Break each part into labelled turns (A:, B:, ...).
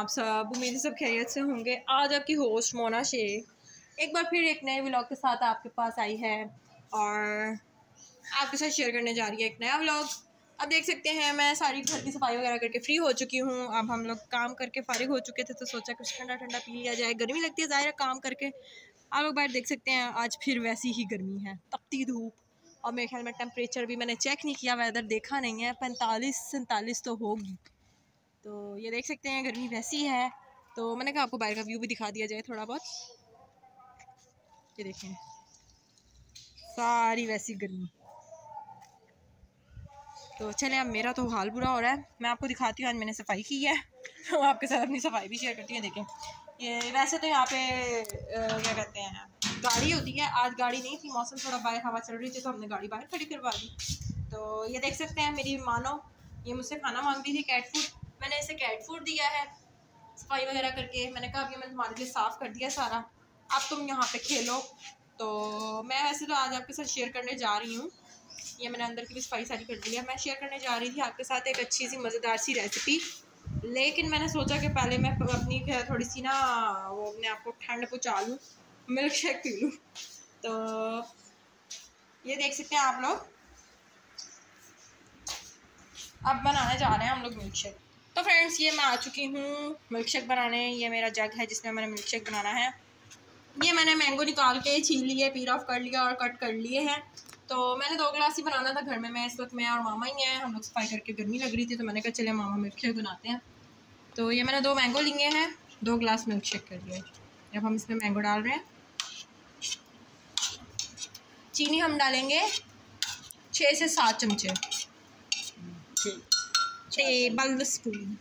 A: सब? उम्मीद है सब खैरियत से होंगे। आज आपकी होस्ट मोना शेख एक बार फिर एक नए व्लॉग के साथ आपके पास आई है और आपके साथ शेयर करने जा रही है एक नया व्लॉग। अब देख सकते हैं मैं सारी घर की सफाई वगैरह करके फ्री हो चुकी हूँ। अब हम लोग काम करके फारिग हो चुके थे तो सोचा कुछ ठंडा ठंडा पी लिया जाए। गर्मी लगती है ज़ाहिर है काम करके। आप लोग बाहर देख सकते हैं आज फिर वैसी ही गर्मी है, तपती धूप। और मेरे ख्याल में टेम्परेचर भी मैंने चेक नहीं किया, वेदर देखा नहीं है, 45-47 तो होगी। तो ये देख सकते हैं गर्मी वैसी है। तो मैंने कहा आपको बाहर का व्यू भी दिखा दिया जाए थोड़ा बहुत। ये देखें सारी वैसी गर्मी। तो चले अब मेरा तो हाल बुरा हो रहा है, मैं आपको दिखाती हूँ। आज मैंने सफाई की है तो आपके साथ अपनी सफाई भी शेयर करती हूँ। देखें ये वैसे तो यहाँ पे क्या कहते हैं गाड़ी होती है, आज गाड़ी नहीं थी, मौसम थोड़ा बाहर हवा चल रही थी तो हमने गाड़ी बाहर खड़ी करवा दी। तो ये देख सकते हैं मेरी मानो ये मुझसे खाना मांग रही थी, कैट फूड। मैंने इसे कैट फूड दिया है सफाई वगैरह करके। मैंने कहा अभी मैंने तुम्हारे लिए साफ़ कर दिया सारा, अब तुम यहाँ पे खेलो। तो मैं वैसे तो आज आपके साथ शेयर करने जा रही हूँ, ये मैंने अंदर की भी सफाई सारी कर दी है। मैं शेयर करने जा रही थी आपके साथ एक अच्छी सी मज़ेदार सी रेसिपी, लेकिन मैंने सोचा कि पहले मैं अपनी थोड़ी सी ना वो अपने आप को ठंड पहुँचा लूँ, मिल्क शेक पी लूँ। तो ये देख सकते हैं आप लोग, अब बनाने जा रहे हैं हम लोग मिल्क शेक। तो फ्रेंड्स ये मैं आ चुकी हूँ मिल्क शेक बनाने। ये मेरा जग है जिसमें मैंने मिल्क शेक बनाना है। ये मैंने मैंगो निकाल के छील लिए, पील ऑफ कर लिया और कट कर लिए हैं। तो मैंने 2 गिलास ही बनाना था घर में। मैं इस वक्त मैं और मामा ही हैं, हम लोग सफाई करके गर्मी लग रही थी तो मैंने कहा चले मामा मिल्क शेक बनाते हैं। तो ये मैंने 2 मैंगो लिए हैं, 2 गिलास मिल्क शेक कर लिए। अब हम इसमें मैंगो डाल रहे हैं। चीनी हम डालेंगे 6 से 7 चमचे, टेबल स्पून।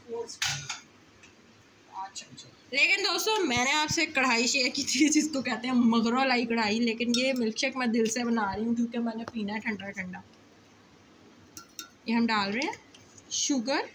A: लेकिन दोस्तों मैंने आपसे कढ़ाई शेयर की थी जिसको कहते हैं मगरों लाई कढ़ाई, लेकिन ये मिल्क शेक मैं दिल से बना रही हूँ क्योंकि मैंने पीना है ठंडा ठंडा। ये हम डाल रहे हैं शुगर।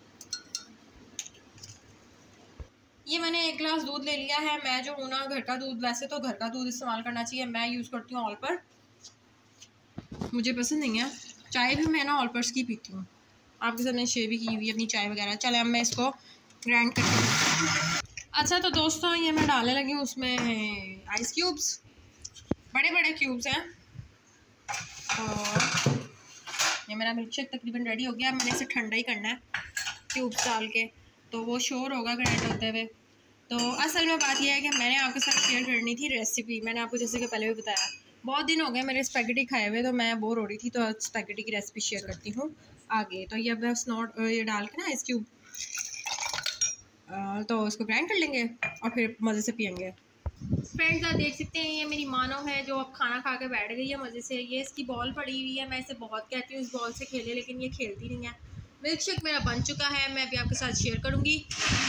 A: ये मैंने 1 गिलास दूध ले लिया है। मैं जो हूँ ना घर का दूध, वैसे तो घर का दूध इस्तेमाल करना चाहिए, मैं यूज़ करती हूँ ऑलपर, मुझे पसंद नहीं है। चाय भी मैं ना ऑलपर्स की पीती हूँ। आपके साथ मैंने शेयर भी की हुई अपनी चाय वगैरह। चले अब मैं इसको ग्राइंड करके। अच्छा तो दोस्तों ये मैं डालने लगी हूँ उसमें आइस क्यूब्स, बड़े बड़े क्यूब्स हैं। और ये मेरा मिल्क शेक तकरीबन रेडी हो गया। मैंने इसे ठंडा ही करना है क्यूब्स डाल के, तो वो शोर होगा ग्राइंड होते हुए। तो असल में बात यह है कि मैंने आपके साथ शेयर करनी थी रेसिपी। मैंने आपको जैसे कि पहले भी बताया बहुत दिन हो गए मेरे स्पैगेटी खाए हुए, तो मैं बोर हो रही थी तो स्पैगेटी की रेसिपी शेयर करती हूँ आगे। तो ये बस नोट ये डाल के ना आइस क्यूब तो इसको ग्राइंड कर लेंगे और फिर मज़े से पियेंगे। फ्रेंड्स आप देख सकते हैं ये मेरी मानो है जो अब खाना खा के बैठ गई है मज़े से। ये इसकी बॉल पड़ी हुई है, मैं इसे बहुत कहती हूँ इस बॉल से खेले, लेकिन ये खेलती नहीं है। मिल्क शेक मेरा बन चुका है, मैं अभी आपके साथ शेयर करूँगी।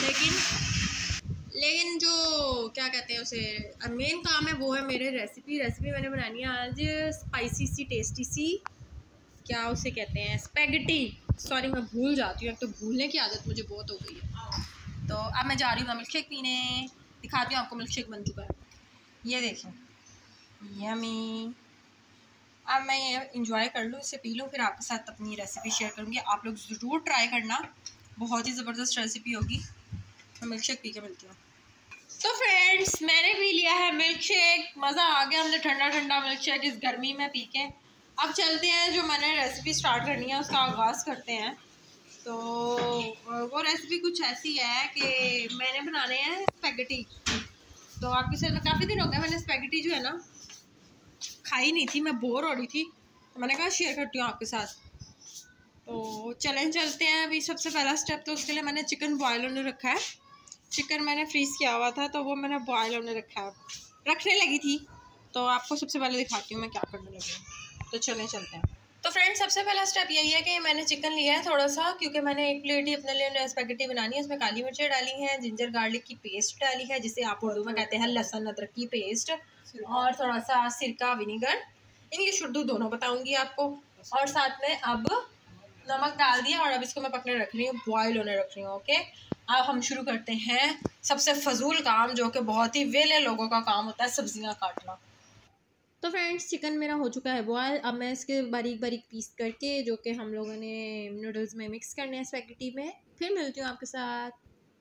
A: लेकिन जो क्या कहते हैं उसे मेन काम है वो है मेरे रेसिपी मैंने बनानी है आज स्पाइसी सी टेस्टी सी, क्या उसे कहते हैं, स्पैगेटी। सॉरी मैं भूल जाती हूँ, एक तो भूलने की आदत मुझे बहुत हो गई है। तो अब मैं जा रही हूँ मिल्क शेक पीने, दिखाती हूँ आपको मिल्क शेक बन चुका है। ये देखें यमी। अब मैं ये इंजॉय कर लूँ, इसे पी लूँ, फिर आपके साथ अपनी रेसिपी शेयर करूँगी। आप लोग ज़रूर ट्राई करना, बहुत ही ज़बरदस्त रेसिपी होगी। मैं मिल्क शेक पी के मिलती हूँ। तो फ्रेंड्स मैंने पी लिया है मिल्क शेक, मज़ा आ गया हमने ठंडा ठंडा मिल्क शेक इस गर्मी में पी के। अब चलते हैं जो मैंने रेसिपी स्टार्ट करनी है उसका आगाज़ करते हैं। तो वो रेसिपी कुछ ऐसी है कि मैंने बनाने हैं स्पैगेटी। तो आपके साथ काफ़ी दिन हो गए मैंने स्पैगेटी जो है ना खाई नहीं थी, मैं बोर हो रही थी तो मैंने कहा शेयर करती हूँ आपके साथ। तो चलते हैं। अभी सबसे पहला स्टेप तो उसके लिए मैंने चिकन बॉयल होने रखा है। चिकन मैंने फ्रीज़ किया हुआ था तो वो मैंने बॉयल होने रखने लगी थी। तो आपको सबसे पहले दिखाती हूँ मैं क्या करने लगी हूँ। तो चलते हैं। तो फ्रेंड्स सबसे पहला स्टेप यही है कि मैंने चिकन लिया है थोड़ा सा, क्योंकि मैंने 1 प्लेट ही अपने लिए स्पैगेटी बनानी है। उसमें काली मिर्चें डाली हैं, जिंजर गार्लिक की पेस्ट डाली है जिसे आप उर्दू में कहते हैं लहसुन अदरक की पेस्ट, और थोड़ा सा सिरका विनीगर, इंग्लिश उर्दू दोनों बताऊँगी आपको। और साथ में अब नमक डाल दिया और अब इसको मैं पकने रख रही हूँ, बॉयल होने रख रही हूँ। ओके अब हम शुरू करते हैं सबसे फजूल काम जो कि बहुत ही वेले लोगों का काम होता है, सब्जियां काटना। तो फ्रेंड्स चिकन मेरा हो चुका है बॉयल। अब मैं इसके बारीक बारीक पीस करके जो कि हम लोगों ने नूडल्स में मिक्स करने हैं स्पैगेटी में, फिर मिलती हूँ आपके साथ।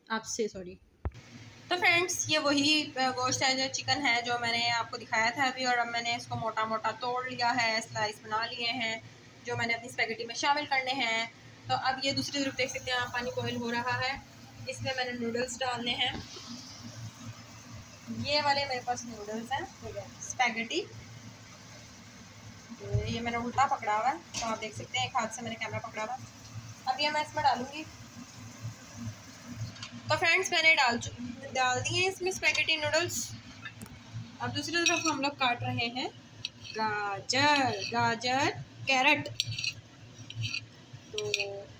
A: आपसे, सॉरी। तो फ्रेंड्स ये वही गोश्त है, जो चिकन है, जो मैंने आपको दिखाया था अभी, और अब मैंने इसको मोटा मोटा तोड़ लिया है, स्लाइस बना लिए हैं, जो मैंने अपनी स्पैगेटी में शामिल करने हैं। तो अब ये दूसरी तरफ देख सकते हैं आप, पानी बॉयल हो रहा है, इसमें मैंने नूडल्स डालने हैं। ये वाले मेरे पास नूडल्स हैं, स्पैगेटी। ये मैंने उल्टा पकड़ा हुआ है, तो आप देख सकते हैं, एक हाथ से मैंने कैमरा पकड़ा हुआ है। अब ये मैं इसमें डालूंगी। तो फ्रेंड्स मैंने डाल दिए इसमें स्पैगेटी नूडल्स। अब दूसरी तरफ हम लोग काट रहे हैं गाजर कैरेट। तो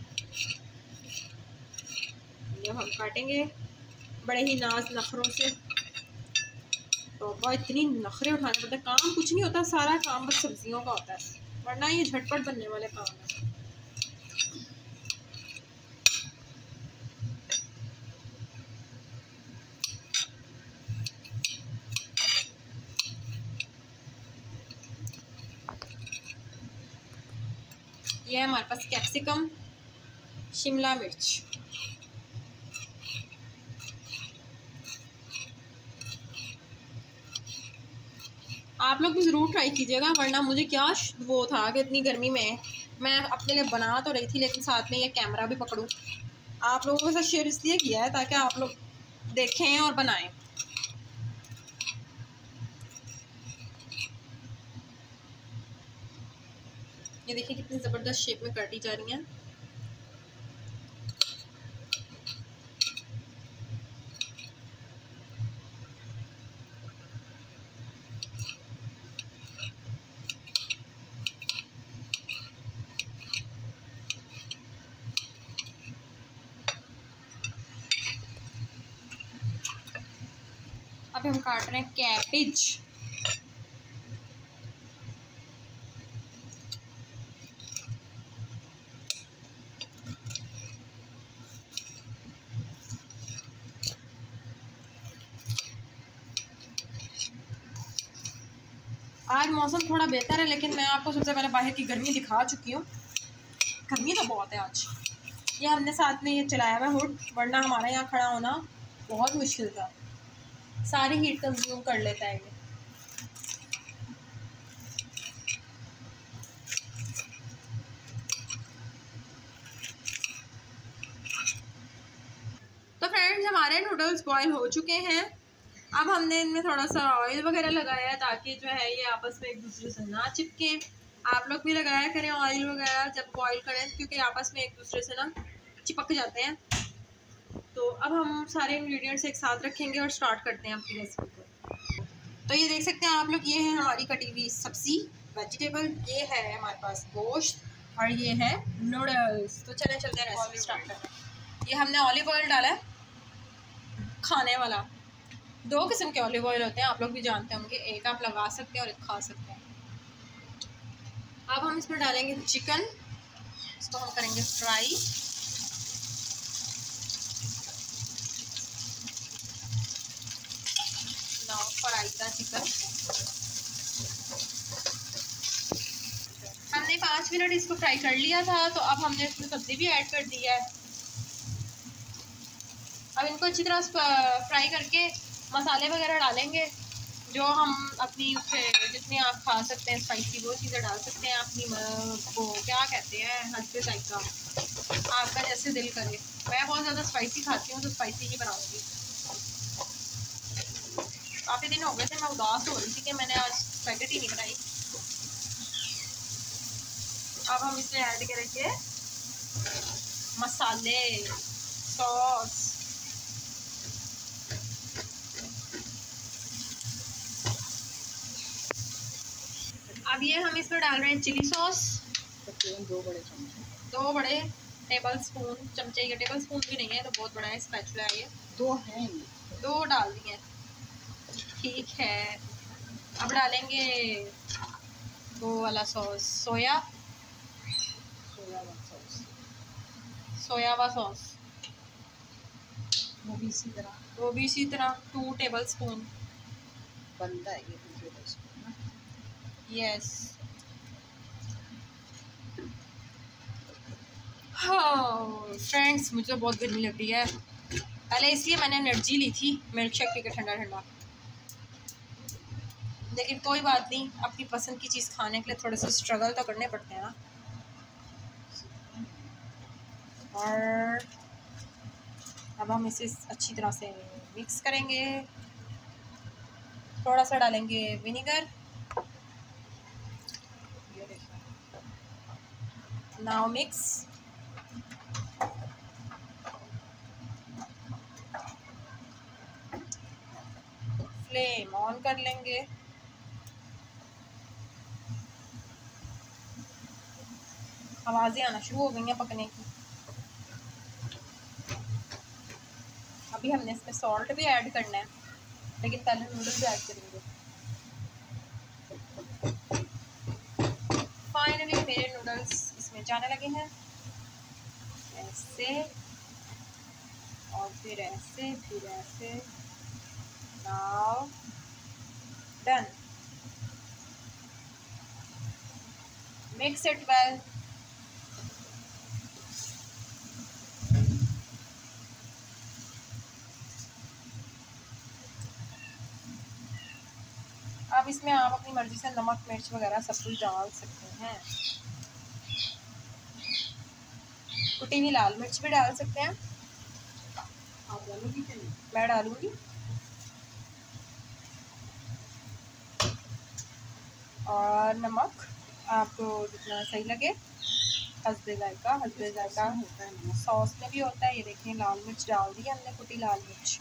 A: ये हम काटेंगे बड़े ही नाज नखरों से। तो बहुत इतनी नखरे उठाने पड़ते हैं, काम कुछ नहीं होता, सारा काम बस सब्जियों का होता है, वरना ये झटपट बनने वाले काम है। ये है हमारे पास कैप्सिकम, शिमला मिर्च। आप लोग भी ज़रूर ट्राई कीजिएगा, वरना मुझे क्या वो था कि इतनी गर्मी में मैं अपने लिए बना तो रही थी, लेकिन साथ में ये कैमरा भी पकड़ूं। आप लोगों के साथ शेयर इसलिए किया है ताकि आप लोग देखें और बनाएं। ये देखिए कितनी ज़बरदस्त शेप में काटी जा रही हैं। अब हम काट रहे हैं कैपेज। आज मौसम थोड़ा बेहतर है, लेकिन मैं आपको सबसे पहले बाहर की गर्मी दिखा चुकी हूँ। गर्मी तो बहुत है आज। ये हमने साथ में ये चलाया हुआ हुड, वरना हमारे यहाँ खड़ा होना बहुत मुश्किल था, सारी हीट कंज्यूम कर लेता है ये। तो फ्रेंड्स हमारे नूडल्स बॉईल हो चुके हैं। अब हमने इनमें थोड़ा सा ऑयल वगैरह लगाया है, ताकि जो है ये आपस में एक दूसरे से ना चिपके। आप लोग भी लगाया करें ऑयल वगैरह जब बॉईल करें, क्योंकि आपस में एक दूसरे से ना चिपक जाते हैं। तो अब हम सारे इंग्रेडिएंट्स एक साथ रखेंगे और स्टार्ट करते हैं अपनी रेसिपी को। तो ये देख सकते हैं आप लोग, ये है हमारी कटी हुई सब्जी वेजिटेबल, ये है हमारे पास गोश्त, और ये है नूडल्स। तो चलते हैं रेसिपी स्टार्ट करते हैं। ये हमने ऑलिव ऑयल डाला है, खाने वाला। 2 किस्म के ऑलिव ऑयल होते हैं, आप लोग भी जानते होंगे, एक आप लगा सकते हैं और एक खा सकते हैं। अब हम इसमें डालेंगे चिकन, इसको हम करेंगे फ्राई। नाउ फ्राई का चिकन हमने 5 मिनट इसको फ्राई कर लिया था। तो अब हमने इसमें सब्जी भी ऐड कर दी है। अब इनको अच्छी तरह फ्राई करके मसाले वगैरह डालेंगे, जो हम अपनी उससे जितनी आप खा सकते हैं स्पाइसी वो चीज़ें डाल सकते हैं। अपनी वो क्या कहते हैं, हल्के टाइप का, आपका जैसे दिल करे। मैं बहुत ज़्यादा स्पाइसी खाती हूँ, तो स्पाइसी ही बनाऊँगी। काफ़ी दिन हो गए थे, मैं उदास हो रही थी कि मैंने आज स्पैगेटी नहीं बनाई। अब हम इसमें ऐड करेंगे मसाले, सॉस। अब ये हम इसमें डाल रहे हैं चिली सॉस, 2 बड़े टेबल स्पून। चमचे, ये टेबल स्पून भी नहीं है तो बहुत बड़ा है, स्पैचुला है ये।
B: 2 हैं,
A: 2 डाल दिए, ठीक है। अब डालेंगे वो वाला सॉस, सोयावा सॉस,
B: वो भी इसी तरह
A: 2 टेबल स्पून
B: बनता है ये 2 टेबल स्पून।
A: यस। हाँ फ्रेंड्स, मुझे बहुत गर्मी लग रही है, पहले इसलिए मैंने एनर्जी ली थी मिल्क शेक पी के ठंडा ठंडा, लेकिन कोई बात नहीं, अपनी पसंद की चीज़ खाने के लिए थोड़े से स्ट्रगल तो करने पड़ते हैं ना। और अब हम इसे अच्छी तरह से मिक्स करेंगे, थोड़ा सा डालेंगे vinegar. Now mix. Flame on कर लेंगे। आवाज़ें आना शुरू हो गई हैं पकने की। अभी हमने इसमें सॉल्ट भी ऐड करना है, लेकिन पहले नूडल्स ऐड करेंगे। फाइनली मेरे नूडल्स इसमें जाने लगे हैं, ऐसे और फिर ऐसे, फिर ऐसे। Now done. Mix it well. अब इसमें आप अपनी मर्जी से नमक मिर्च वगैरह सब कुछ डाल सकते हैं। कुटी हुई लाल मिर्च भी डाल सकते हैं।
B: आप डालोगी क्या?
A: मैं डालूंगी। और नमक आपको जितना सही लगे, हस्बे जायका। हस्बे जायका
B: होता है
A: सॉस में भी होता है। ये देखिए लाल मिर्च डाल दी हमने, कुटी लाल मिर्च।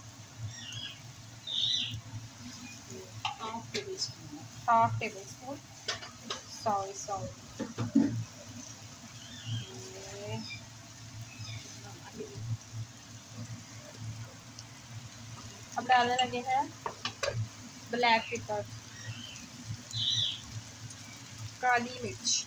A: Half table spoon. सॉरी अब डालने लगे हैं ब्लैक पेपर, काली मिर्च।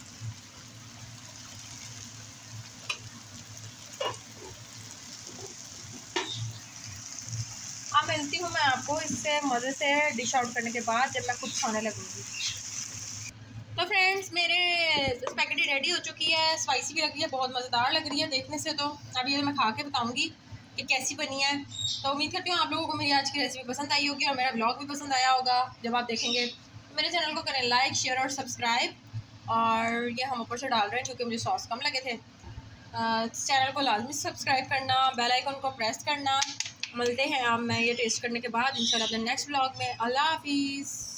A: अब मिलती हूँ मैं आपको इससे मज़े से डिश आउट करने के बाद, जब मैं खुद खाने लगूंगी। तो फ्रेंड्स, मेरे स्पैगेटी रेडी हो चुकी है। स्पाइसी भी लग रही है, बहुत मज़ेदार लग रही है देखने से। तो अभी ये मैं खा के बताऊंगी कि कैसी बनी है। तो उम्मीद करती हूँ आप लोगों को मेरी आज की रेसिपी पसंद आई होगी और मेरा ब्लॉग भी पसंद आया होगा। जब आप देखेंगे तो मेरे चैनल को करें लाइक, शेयर और सब्सक्राइब। और ये हम ऊपर से डाल रहे हैं क्योंकि मुझे सॉस कम लगे थे। चैनल को लाजमी सब्सक्राइब करना, बेल आइकन को प्रेस करना। मिलते हैं अब मैं ये टेस्ट करने के बाद इंशाल्लाह अपने नेक्स्ट ब्लॉग में। अल्लाह हाफिज़।